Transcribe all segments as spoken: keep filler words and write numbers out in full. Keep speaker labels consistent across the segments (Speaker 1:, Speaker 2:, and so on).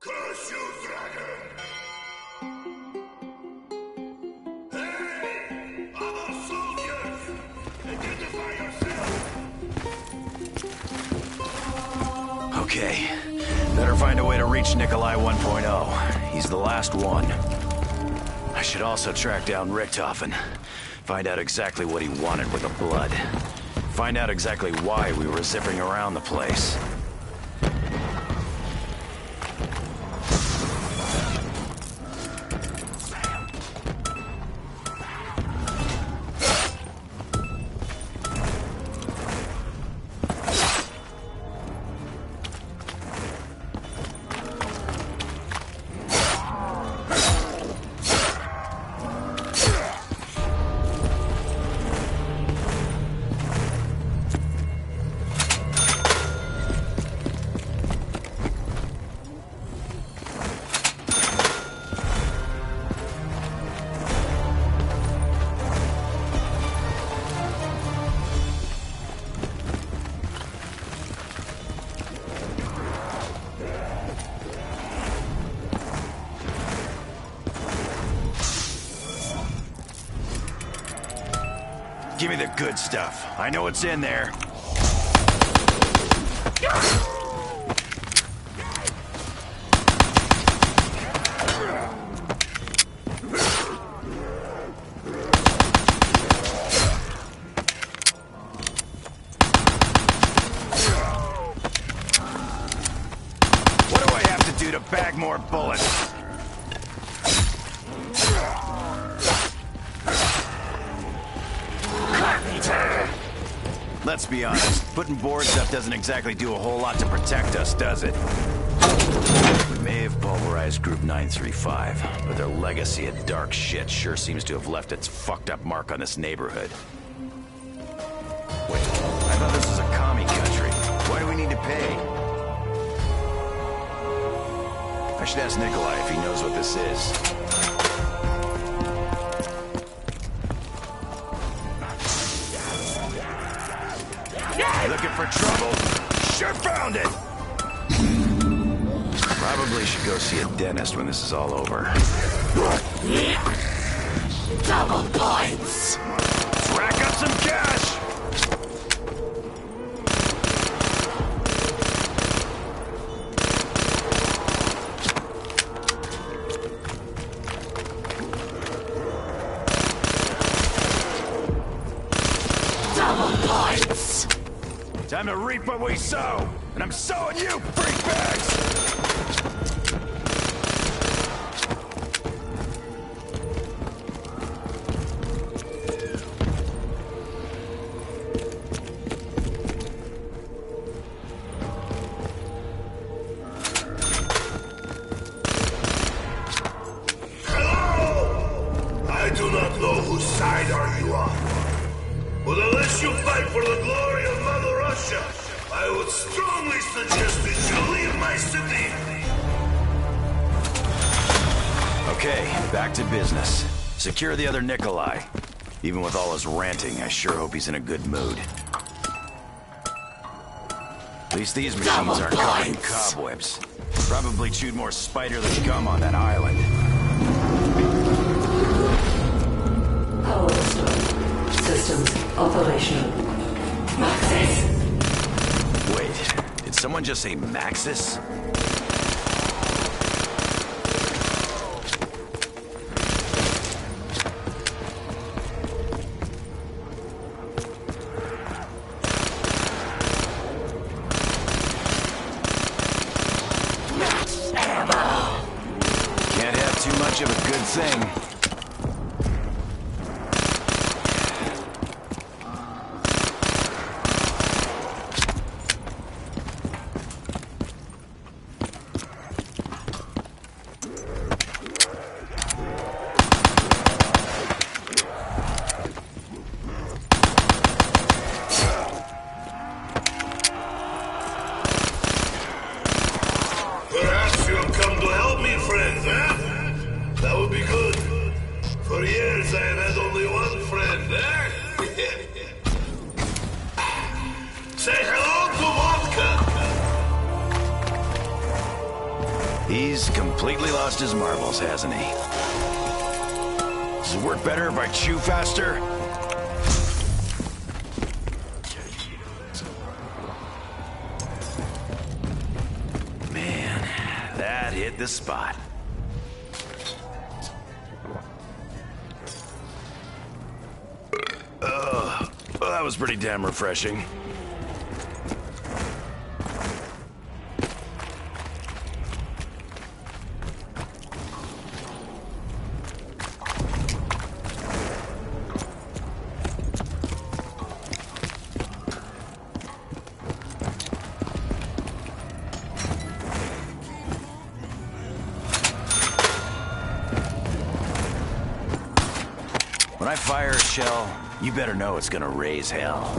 Speaker 1: Curse you, dragon! Hey! Other soldiers! Identify yourself!
Speaker 2: Okay. Better find a way to reach Nikolai one point oh. He's the last one. I should also track down Richthofen. Find out exactly what he wanted with the blood. Find out exactly why we were zipping around the place. Give me the good stuff. I know what's in there. What do I have to do to bag more bullets? Let's be honest, putting boards up doesn't exactly do a whole lot to protect us, does it? We may have pulverized Group nine three five, but their legacy of dark shit sure seems to have left its fucked up mark on this neighborhood. Wait, I thought this was a commie country. Why do we need to pay? I should ask Nikolai if he knows what this is. Looking for trouble? Sure found it! Probably should go see a dentist when this is all over.
Speaker 3: Double points!
Speaker 2: Let's rack up some cash!
Speaker 3: Double points!
Speaker 2: Time to reap what we sow! And I'm sowing you, freak bags!
Speaker 1: Hello! I do not know whose side are you on. But unless you fight for the glory of Mother Russia, I would strongly suggest that you leave my city.
Speaker 2: Okay, back to business. Secure the other Nikolai. Even with all his ranting, I sure hope he's in a good mood. At least these machines aren't covered in cobwebs. Probably chewed more spider than gum on that island.
Speaker 4: Power restored. Systems operational. Maxis.
Speaker 2: Wait, did someone just say Maxis? Can't have too much of a good thing.
Speaker 1: Perhaps you've come to help me, friend, eh? That would be good.
Speaker 2: Completely lost his marbles, hasn't he? Does it work better if I chew faster? Man, that hit the spot. Uh, well, that was pretty damn refreshing. When I fire a shell, you better know it's gonna raise hell.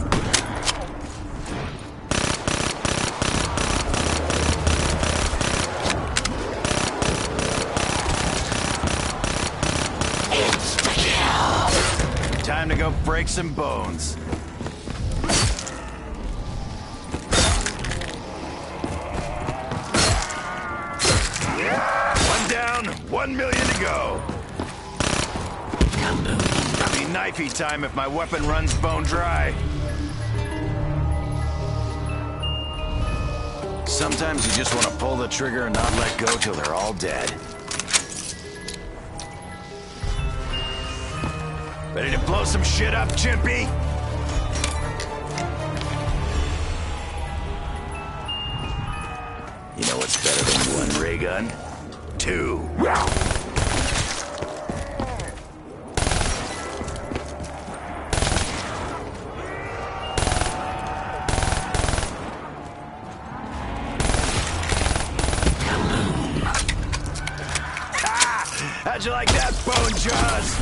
Speaker 2: Insta-kill! Time to go break some bones. One down, one million to go. Be knifey time if my weapon runs bone dry. Sometimes you just want to pull the trigger and not let go till they're all dead. Ready to blow some shit up, Chimpy? You know what's better than one ray gun? Two. How'd you like that, Bone Jaws?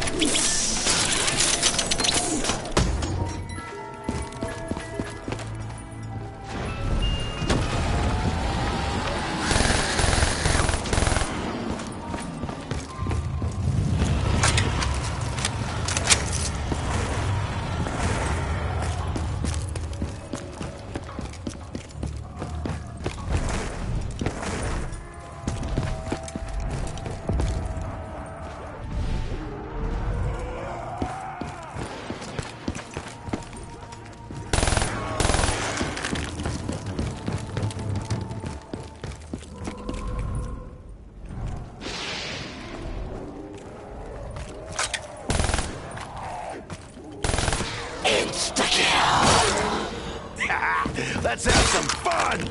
Speaker 2: Let's have some fun!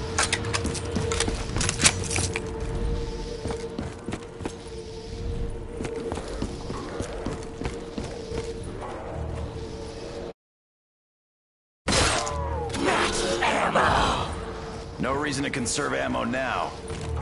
Speaker 3: Max ammo!
Speaker 2: No reason to conserve ammo now.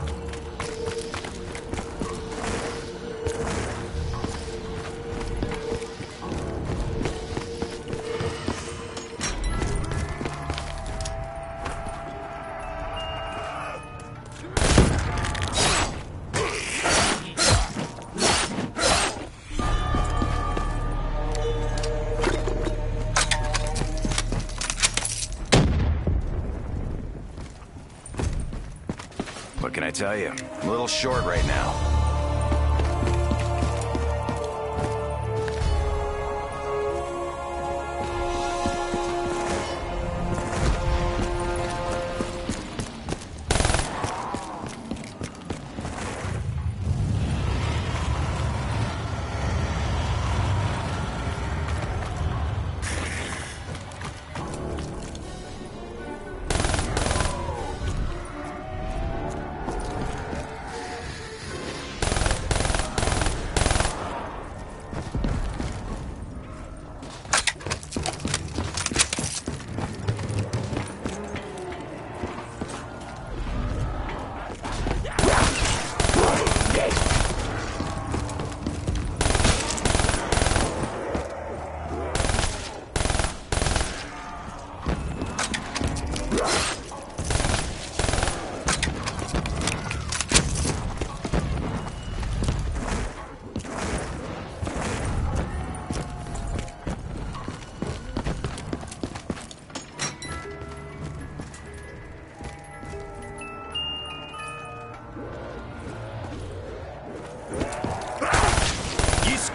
Speaker 2: What can I tell you? I'm a little short right now.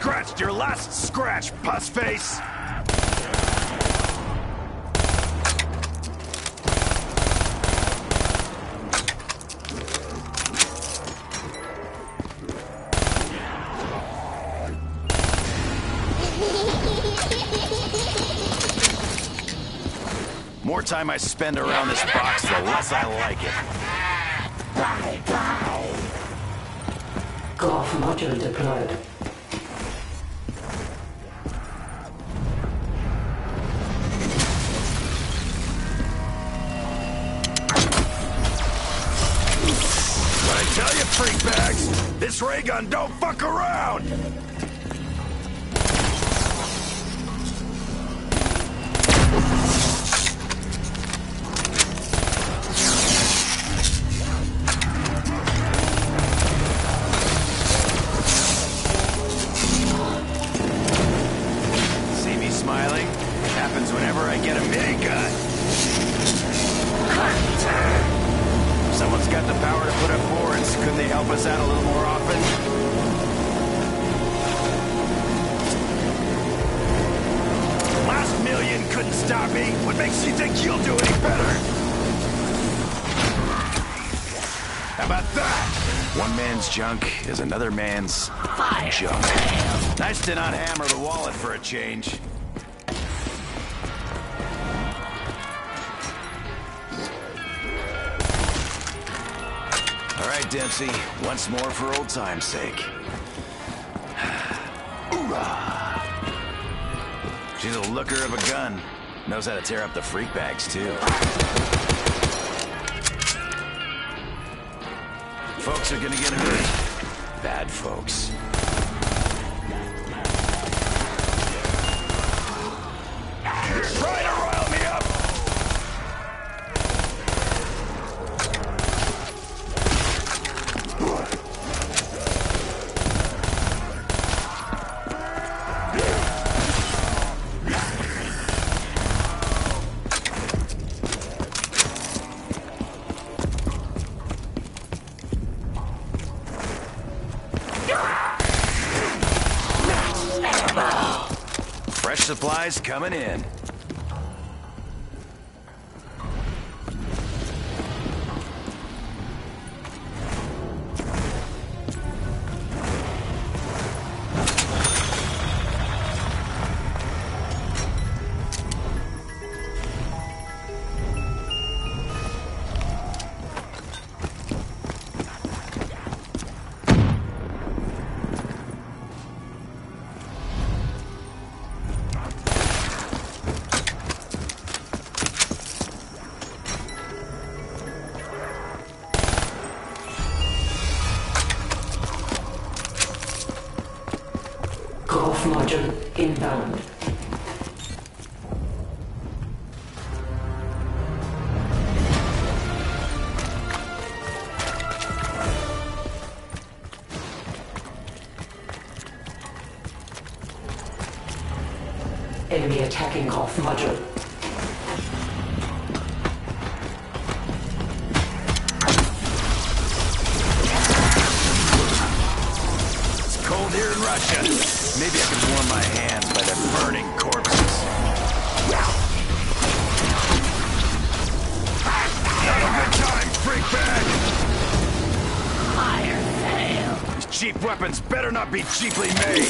Speaker 2: scratched your last scratch, puss face! The more time I spend around this box, the less I like it.
Speaker 3: Bye bye.
Speaker 4: Golf module deployed.
Speaker 2: What I tell you, freak bags, this ray gun don't fuck around! Junk is another man's Fire. Junk. Nice to not hammer the wallet for a change. All right, Dempsey. Once more for old time's sake. She's a looker of a gun. Knows how to tear up the freak bags, too. Folks are gonna get hurt. Bad folks. Try to rile me up! Supplies coming in.
Speaker 4: Module inbound. Enemy attacking off module.
Speaker 2: It's cold here in Russia. Maybe I can warm my hands by the burning corpses. Not a good time, freak bag!
Speaker 3: Fire sale!
Speaker 2: These cheap weapons better not be cheaply made.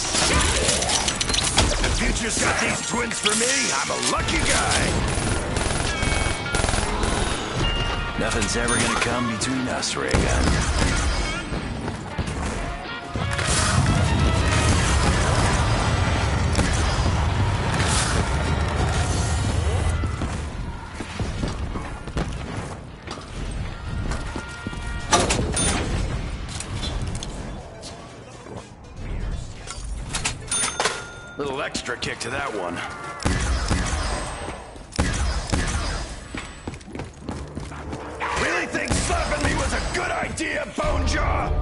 Speaker 2: If the future's got these twins for me, I'm a lucky guy. Nothing's ever gonna come between us, ray gun. Little extra kick to that one. Really think slapping me was a good idea, Bonejaw?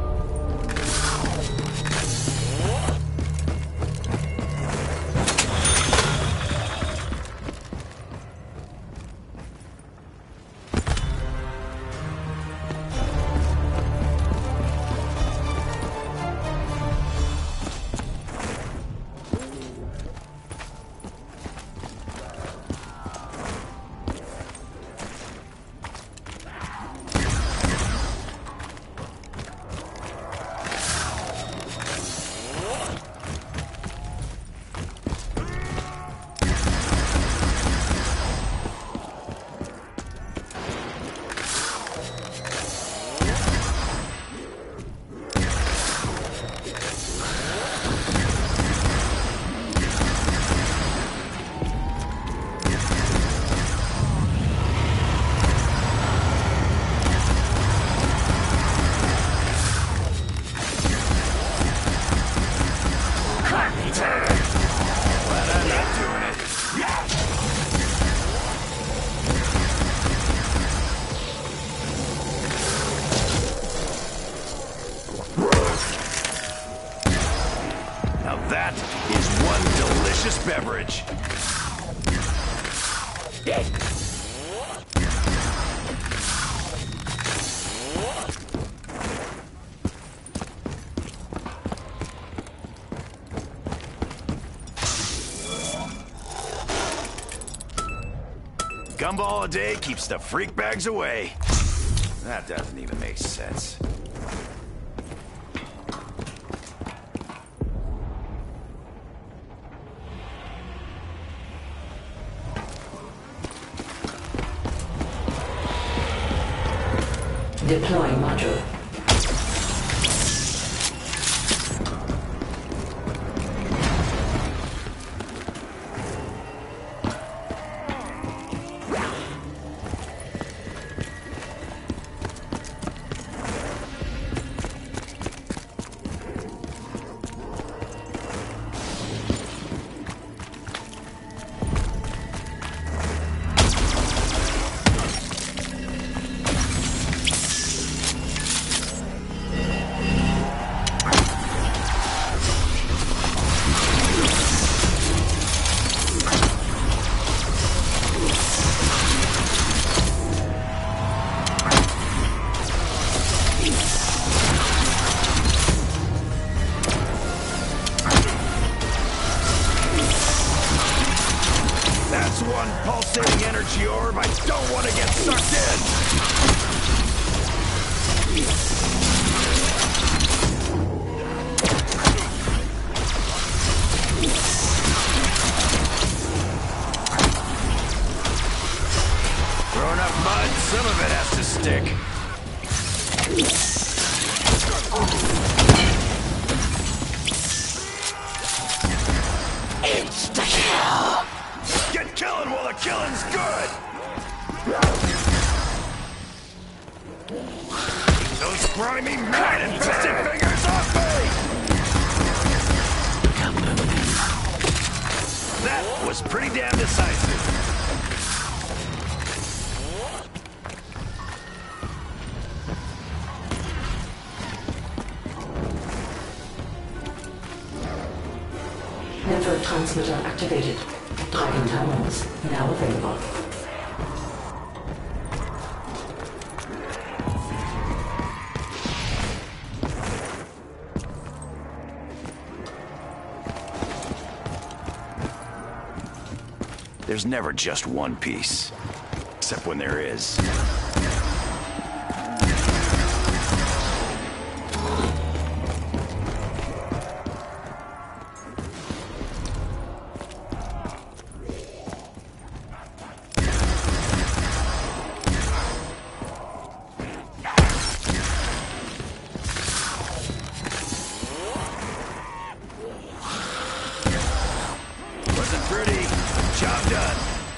Speaker 2: that is one delicious beverage. Gumball a day keeps the freak bags away. That doesn't even make sense.
Speaker 4: Deploying module.
Speaker 2: One pulsating energy orb. I don't want to get sucked in. Throw enough mud, some of it has to stick.
Speaker 3: Insta-kill!
Speaker 2: Get killing while the killing's good! Keep those grimy, man-infested fingers off me! That was pretty damn decisive.
Speaker 4: Network transmitter activated. Dragon terminals now available.
Speaker 2: There's never just one piece. Except when there is. Wasn't pretty. Job done.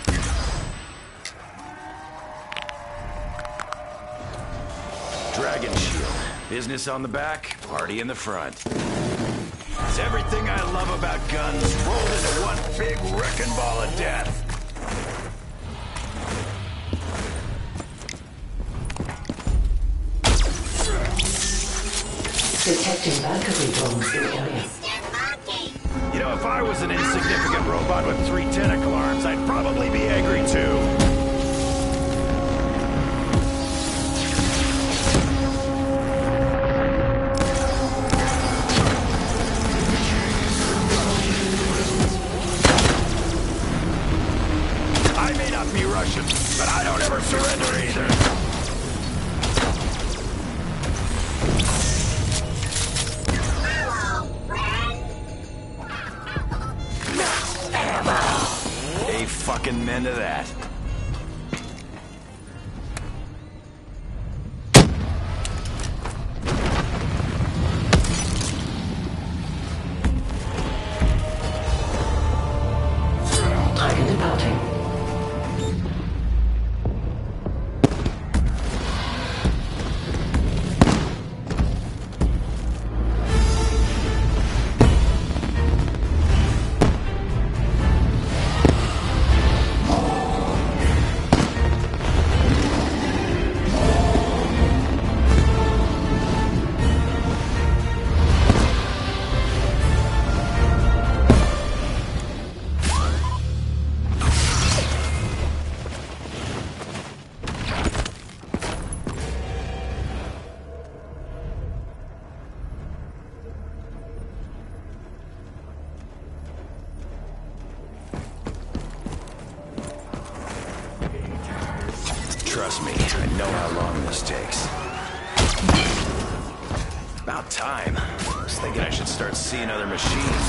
Speaker 2: Dragon shield. Business on the back, party in the front. It's everything I love about guns rolled into one big wrecking ball of death.
Speaker 4: Detecting Valkyrie drones in the area.
Speaker 2: You know, if I was an insignificant robot with three tentacle arms, I'd probably be angry too. I may not be Russian, but I don't ever surrender either. Fucking men to that.
Speaker 4: Dragon departing.
Speaker 2: Trust me, I know how long this takes. About time. I was thinking I should start seeing other machines.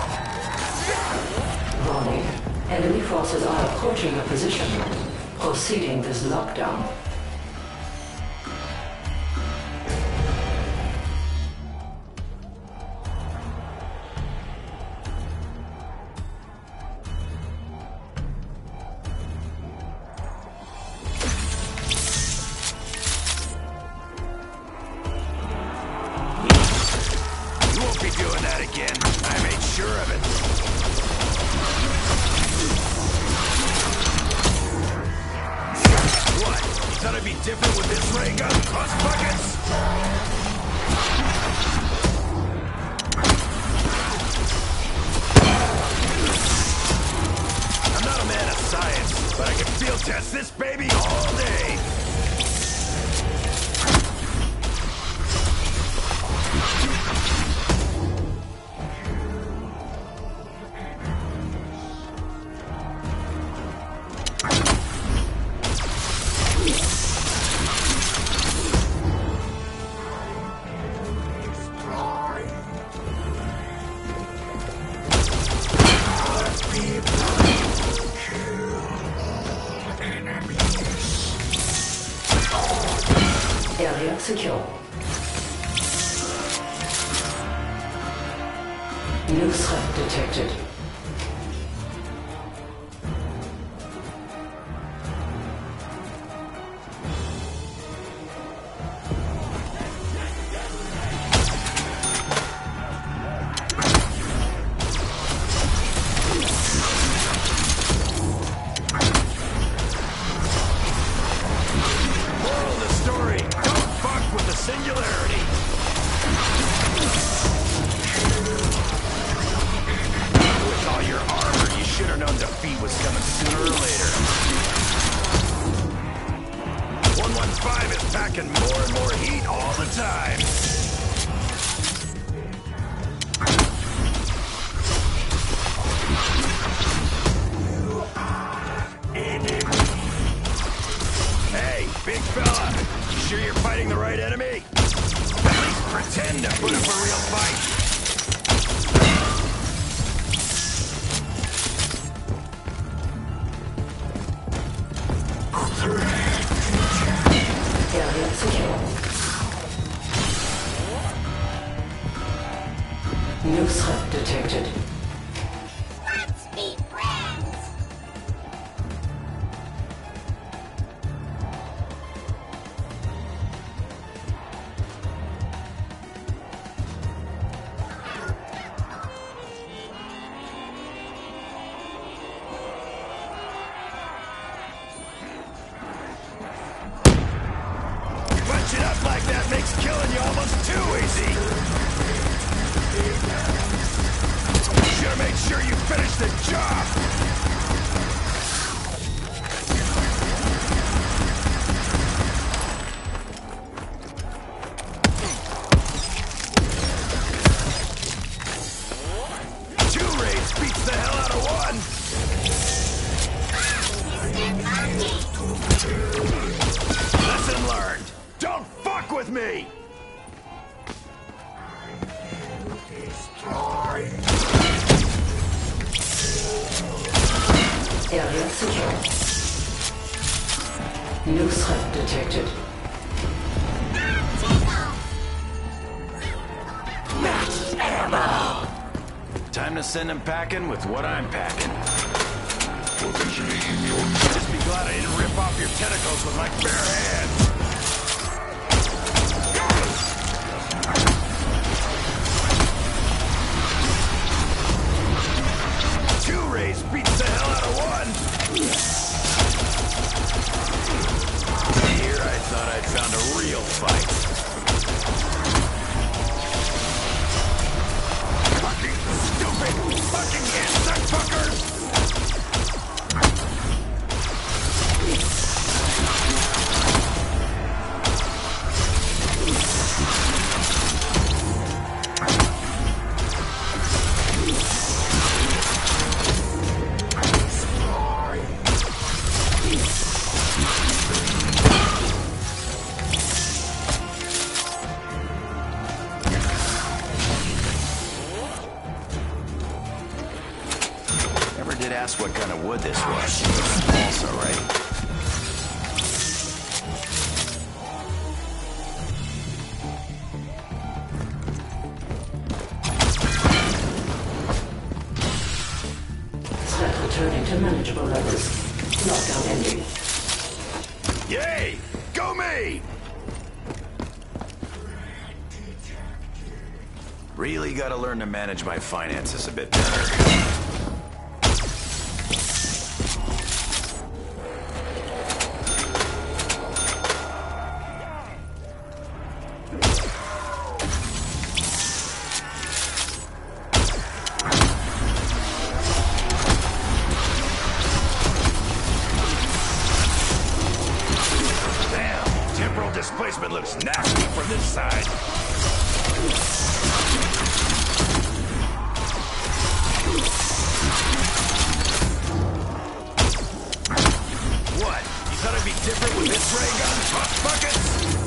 Speaker 4: Warning. Enemy forces are approaching your position. Proceeding this lockdown.
Speaker 2: Different with this ray gun, cross buckets! I'm not a man of science, but I can field test this baby all day!
Speaker 4: Area secure. New threat detected.
Speaker 2: Singularity! With all your armor, you should have known defeat was coming sooner or later. one one five is packing more and more heat all the time. Hey, big fella! You sure you're fighting the right enemy? At least pretend to put up a real fight.
Speaker 4: Area secure. New threat detected.
Speaker 3: Let's be friends.
Speaker 2: Punching up like that makes killing you almost too easy. You should make sure you finish the job. Two raids beats the hell out of one. Lesson learned. Don't fuck with me!
Speaker 4: Area secure. New threat detected. Max ammo!
Speaker 2: Time to send him packing with what I'm packing. Just be glad I didn't rip off your tentacles with my bare hands. Two rays beats the hell out of one. Here I thought I'd found a real fight. Fucking stupid fucking insect fuckers! asked what kind of wood this was. Also, right?
Speaker 4: Returning to manageable levels. Lockdown ending.
Speaker 2: Yay! Go me! Really gotta learn to manage my finances a bit better. Displacement looks nasty from this side. What? You thought I'd be different with this ray gun? Toss buckets?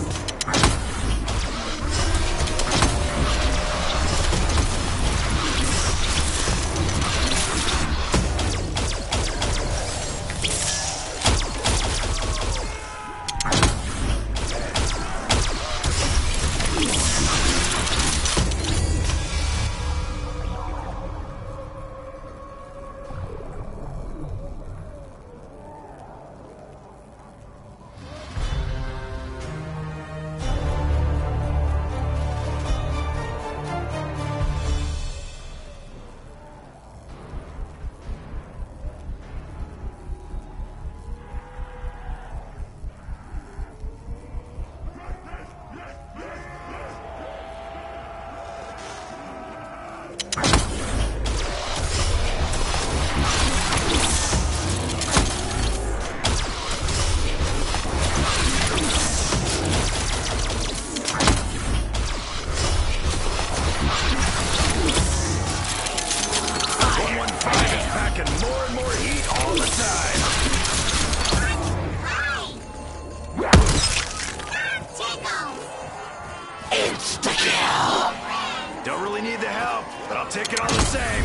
Speaker 2: Don't really need the help, but I'll take it all the same.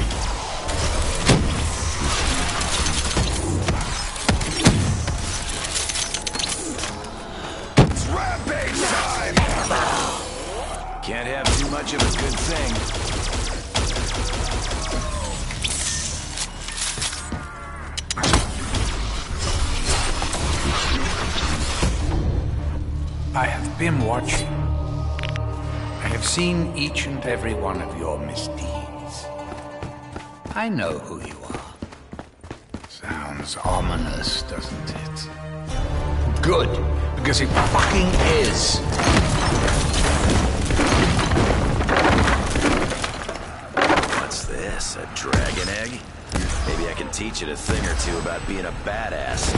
Speaker 2: It's rampage time! Can't have too much of a good thing.
Speaker 5: I have been watching. I have seen each and every one of your misdeeds. I know who you are. Sounds ominous, doesn't it? Good, because it fucking is.
Speaker 2: What's this, a dragon egg? Maybe I can teach it a thing or two about being a badass.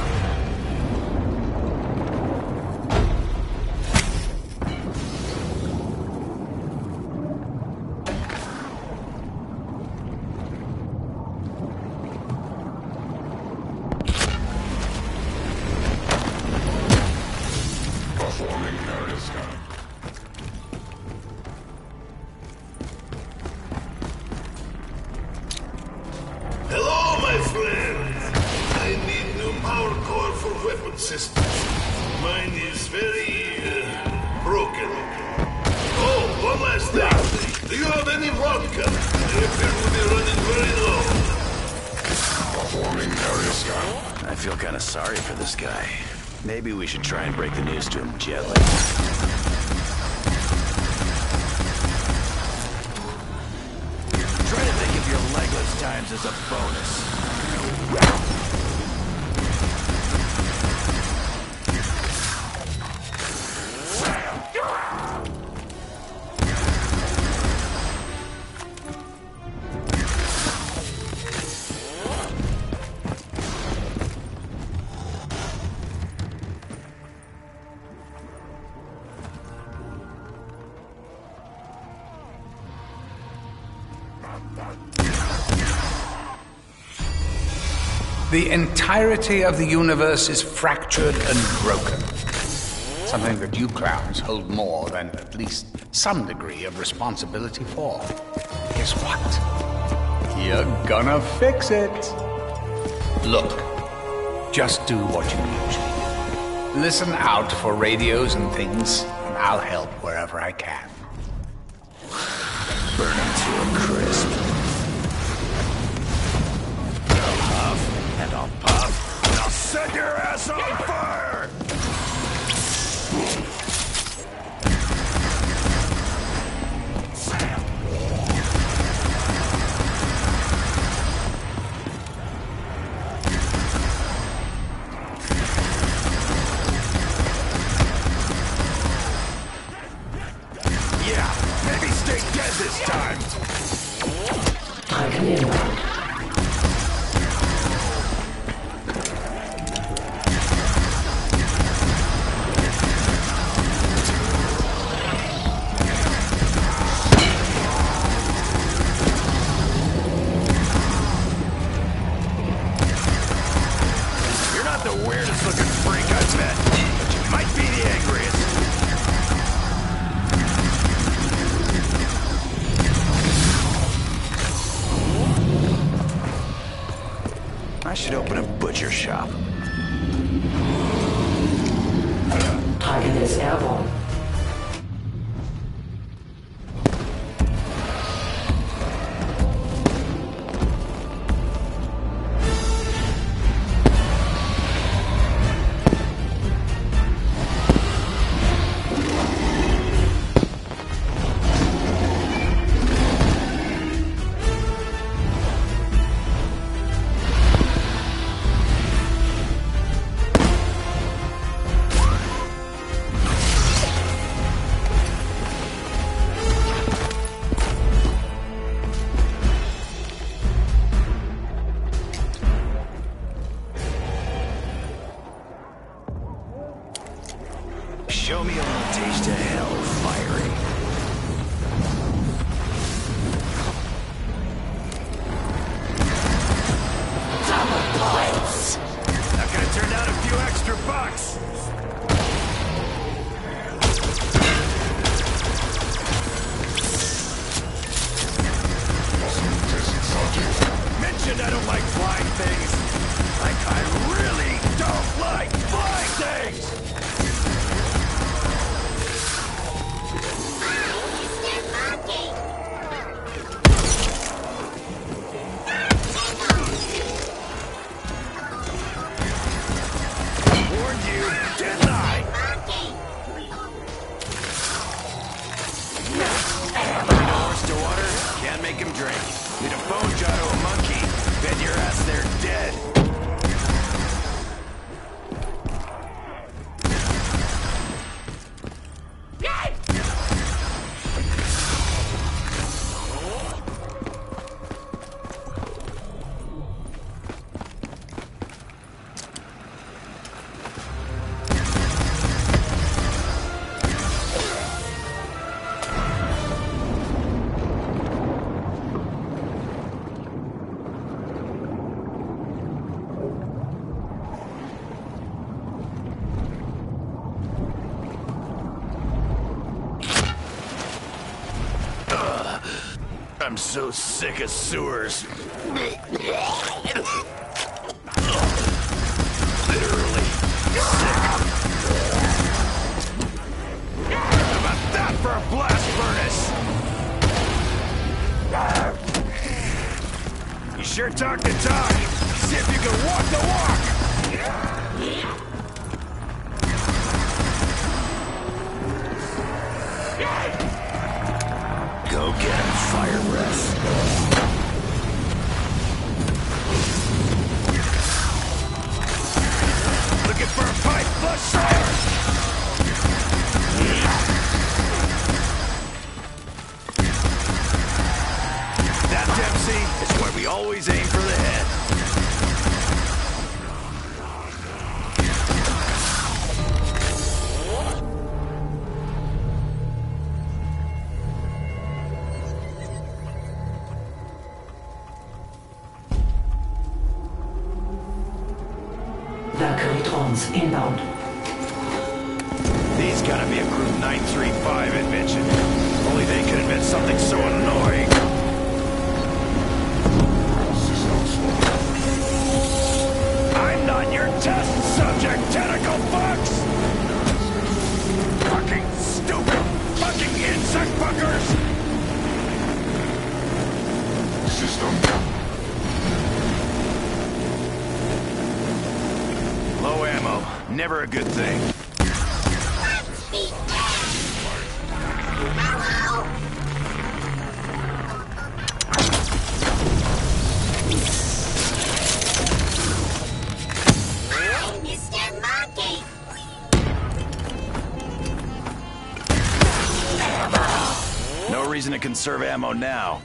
Speaker 1: Hello, my friend. I need new power core for weapon systems. Mine is very uh, broken. Oh, one last thing. Do you have any vodka? They appear to be running very low. Performing area scan.
Speaker 2: I feel kind of sorry for this guy. Maybe we should try and break the news to him gently. Try to think of your legless times as a bonus.
Speaker 5: The entirety of the universe is fractured and broken. Something that you clowns hold more than at least some degree of responsibility for. Guess what? You're gonna fix it. Look, just do what you usually do. Listen out for radios and things, and I'll help wherever I can.
Speaker 2: Burn them to a crisp. I'll huff, and I'll puff, and I'll set your ass on fire! This time.
Speaker 4: Dragon inbound.
Speaker 2: You're not the weirdest looking freak I've met, but you might be the angriest. I should open a butcher shop.
Speaker 4: Dragon is airborne.
Speaker 2: Show me a little taste of hell, fiery.
Speaker 4: Double points.
Speaker 2: Not gonna turn down a few extra bucks. Mentioned I don't like flying things. Like I really don't like flying things. Make him drink. Need a bone jaw to a monkey. Bet your ass they're dead. I'm so sick of sewers. Literally sick. How about that for a blast furnace? You sure talk the talk. See if you can walk the walk. Go get him, fire breath. Looking for a fight, flush sword! That, Dempsey, is where we always aim for the head.
Speaker 4: Valkyrie drones inbound.
Speaker 2: These gotta be a Group nine three five invention. Only they could invent something so annoying. Never a good thing.
Speaker 3: Let's be friends! Hello! Hi, Mister Monkey!
Speaker 2: No reason to conserve ammo now.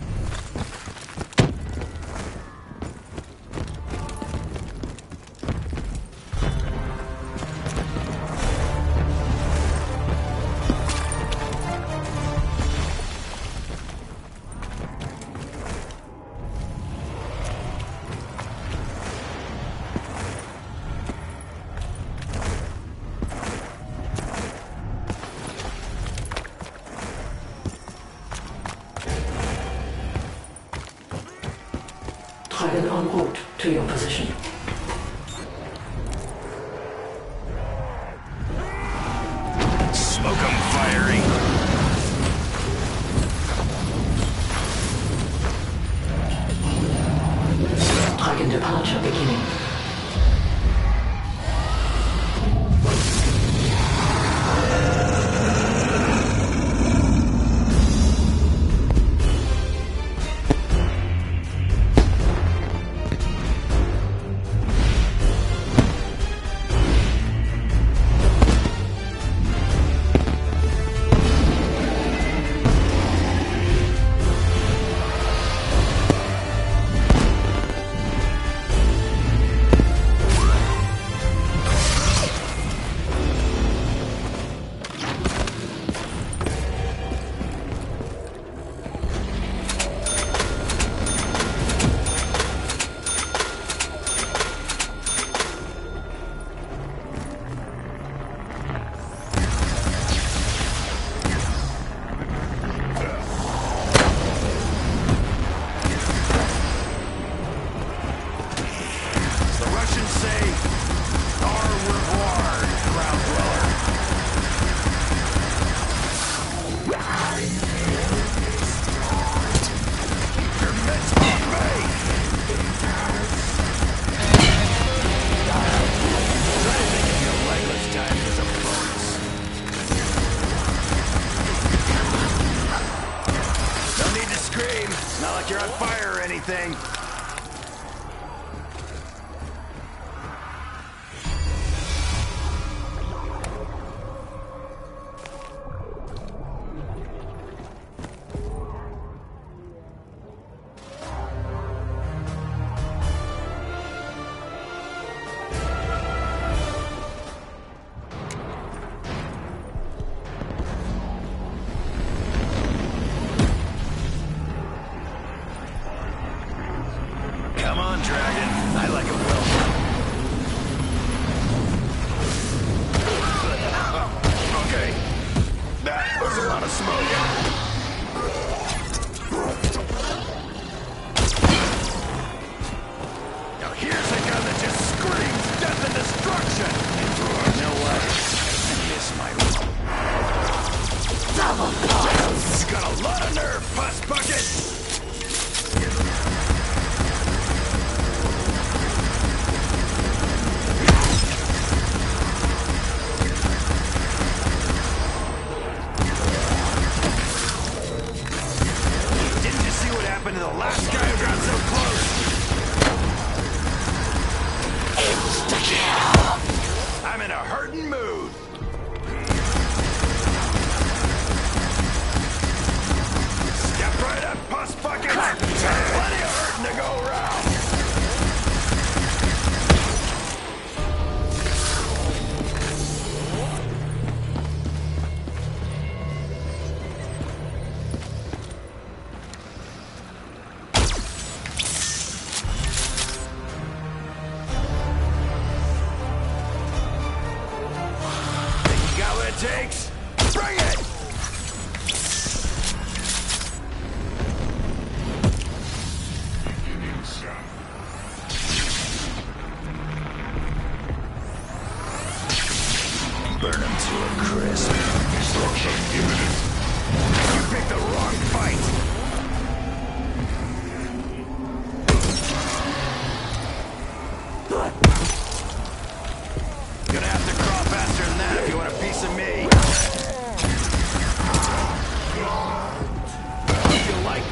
Speaker 4: Dragon en route to your position.
Speaker 2: Smoke 'em, fiery.
Speaker 4: Dragon departure beginning.
Speaker 2: You're on fire or anything. Come on, Dragon. I like it well. Okay. That was a lot of smoke. Now here's a gun that just screams death and destruction. You know what? I miss my double boils. Got a lot of nerve, Puss Bucket. To the last guy who got so close. Insta-kill. I'm in a hurting mood. Step right up, Puss Bucket. Plenty of hurting to go around.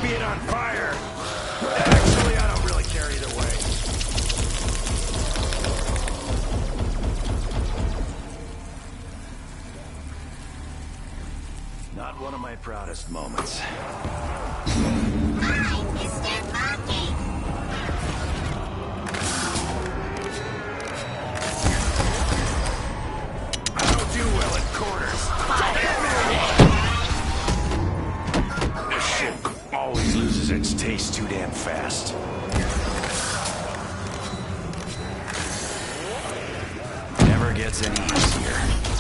Speaker 2: being on fire. Actually, I don't really care either way. Not one of my proudest moments.
Speaker 3: Hi, Mister Monkey.
Speaker 2: I don't do well at corners. This shit always loses its taste too damn fast. Never gets any easier.